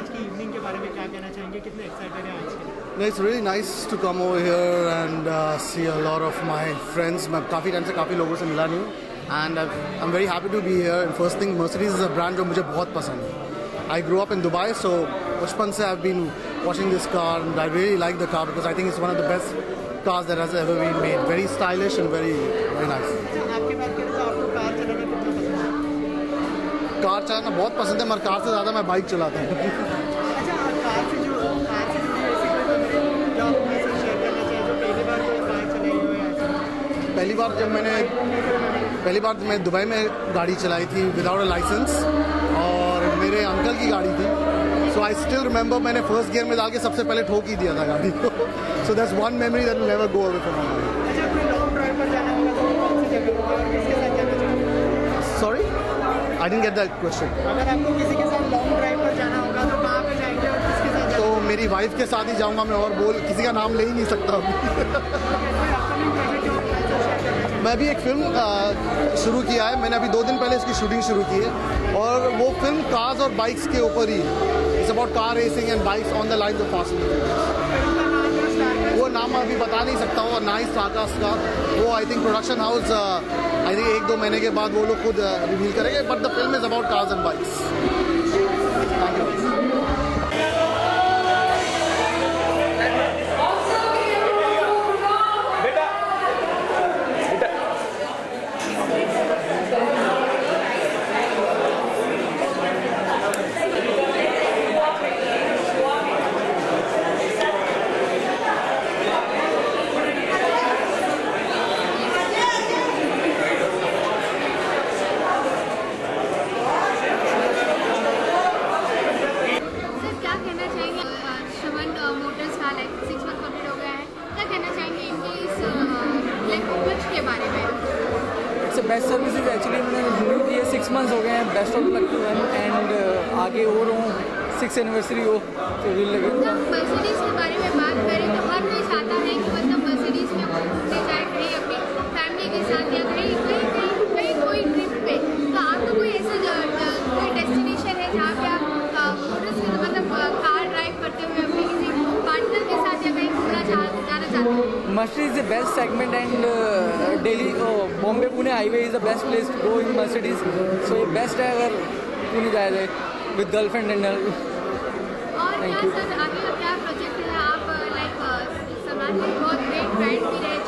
आज की इवनिंग के बारे में क्या कहना चाहेंगे, कितने एक्साइटेड हैं आज के लिए? No, it's really nice to come over here and see a lot of my friends. मैं काफ़ी टाइम से काफ़ी लोगों से मिला नहीं हूँ and I'm very happy to be here. And first thing, Mercedes is a brand जो मुझे बहुत पसंद है. I grew up in Dubai, so बचपन से I've been watching this car and I really like the car because I think it's one of the best cars that has ever been made. Very stylish and very nice. आपके बात करें तो आपको car चलाना कितना पसंद है? Car चलाना बहुत पसंद है, मगर कार से ज़्यादा मैं बाइक चलाता हूँ. अच्छा, कार से जुड़ी ऐसी कोई जो आप अपने से शेयर करना चाहिए, जो पहली बार कोई कार चलाई हो या ऐसा? पहली बार मैं दुबई में गाड़ी चलाई थी विदाउट अ लाइसेंस और मेरे अंकल की गाड़ी थी. सो आई स्टिल रिमेंबर मैंने फर्स्ट गियर में डाल के सबसे पहले ठोक ही दिया था गाड़ी को. So that's one memory that will never go away from my mind. अच्छा, कोई लॉन्ग ड्राइव पर जाना होगा तो कौन सी जगह होगी और किसके साथ जाना चाहेंगे? Sorry, I didn't get that question. अगर आपको किसी के साथ लॉन्ग ड्राइव पर जाना होगा तो कहाँ पे जाएंगे और किसके साथ जाएंगे? तो मेरी वाइफ के साथ ही जाऊंगा मैं, और किसी का नाम ले ही नहीं सकता मैं अभी एक फिल्म शुरू किया है. मैंने अभी 2 दिन पहले इसकी शूटिंग शुरू की है और वो फिल्म कार्स और बाइक्स के ऊपर ही है. It's about car racing and bikes on the line of Fast and Furious. वो नाम अभी बता नहीं सकता हूँ. और ना ही स्टारकास्ट का वो I think production house I think 1-2 महीने के बाद वो लोग खुद रिवील करेंगे. But the film is about cars and bikes. Thank you. Best services actually मैंने रिव्यू किए 6 मंथ्स हो गए हैं. Best of luck to them and आगे और हो 6th एनिवर्सरी हो तो रिल लगे. मर्सिडीज के बारे में बात करें तो हर कोई चाहता है कि मतलब मर्सिडीज में वो घूमने जाए कहीं अपनी फैमिली के साथ या कहीं कोई ट्रिप पे. तो आपका कोई ऐसा कोई डेस्टिनेशन है जहाँ पे आप मोटर्स के मतलब कार ड्राइव करते हुए अपने किसी पार्टनर के साथ या कहीं घूमना जाना चाहते हैं? Mercedes is the best segment and Delhi, Bombay Pune highway is the best place to go in Mercedes. So ये best है अगर पुणे जाया जाए with girlfriend and all. और क्या सर आगे का क्या प्रोजेक्ट है? आप लाइक समाज में बहुत ग्रेट ब्रांड भी रहे